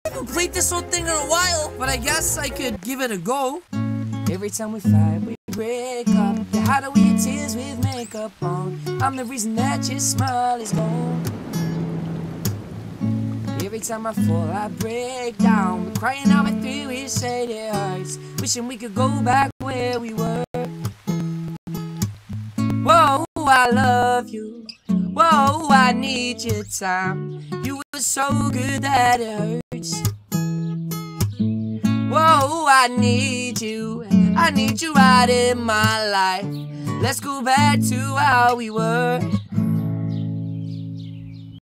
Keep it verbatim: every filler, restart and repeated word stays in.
Complete this whole thing in a while, but I guess I could give it a go. Every time we fight, we break up. Yeah, how do we get tears with makeup on? I'm the reason that your smile is gone. Every time I fall, I break down. We're crying out with three, we say it hurts. Wishing we could go back where we were. Whoa, I love you. Whoa, I need your time. You were so good that it hurts. Whoa, I need you. I need you right in my life. Let's go back to how we were.